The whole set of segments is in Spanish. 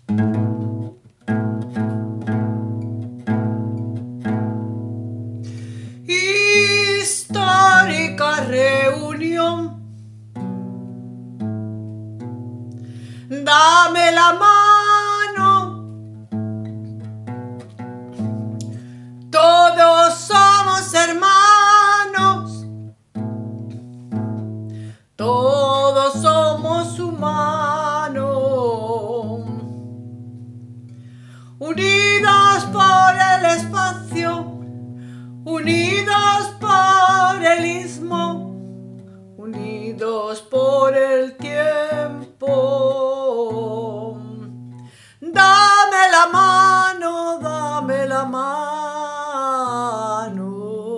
Histórica reunión, dame la mano, todos somos hermanos, todos somos humanos, unidos por el espacio, unidos por el istmo, unidos por el tiempo. Dame la mano, dame la mano.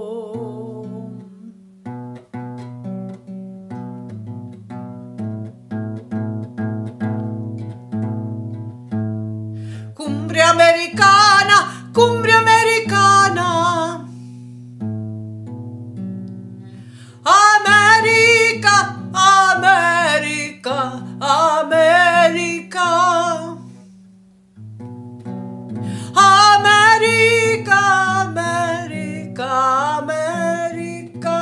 Cumbre americana, cumbre americana. América, América, América. América, América, América.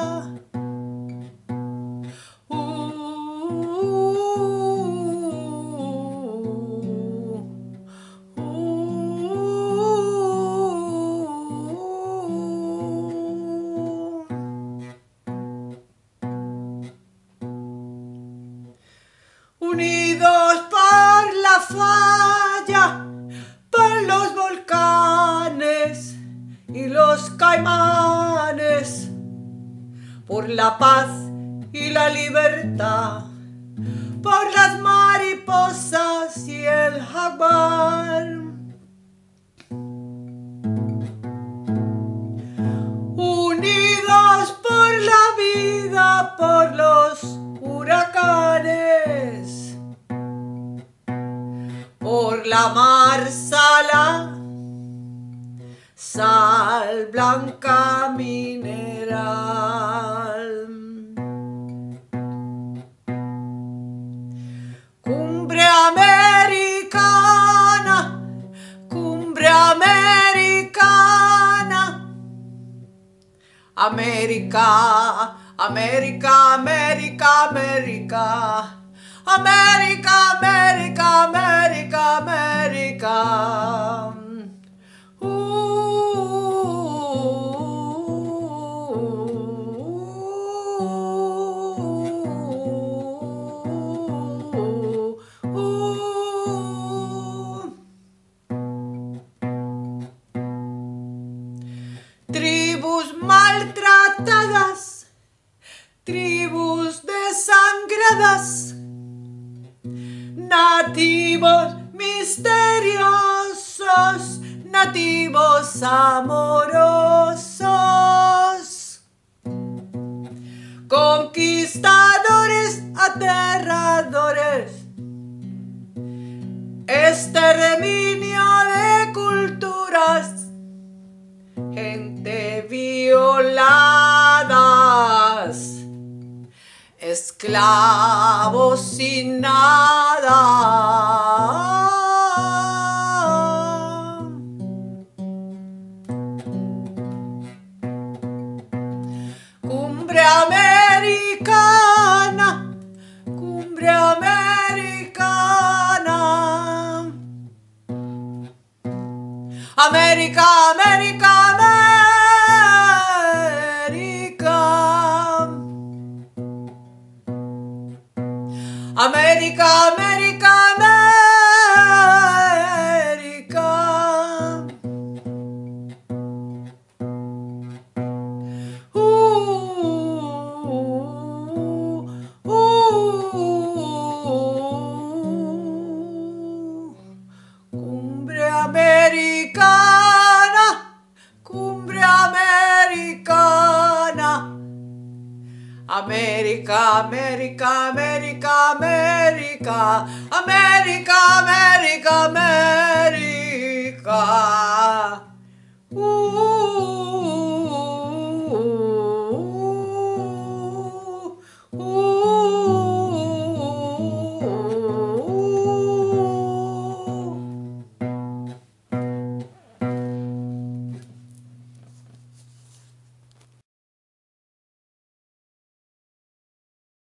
Unidos por la falla, por los volcanes y los caimanes, por la paz y la libertad, por las mariposas y el jaguar. Unidos por la vida, por los huracanes, por la mar sala, sal blanca mineral. Cumbre americana, cumbre americana. América, América, América, América. América, América, América, América. Tribus maltratadas, tribus desangradas, nativos misteriosos, nativos amorosos, conquistadores aterradores, exterminio de culturas, gente violadas, esclavos sin nada. Cumbre americana, cumbre americana. América, América, América. América, América, América. Cumbre americana, cumbre americana. América, América, América, América. América, América, América.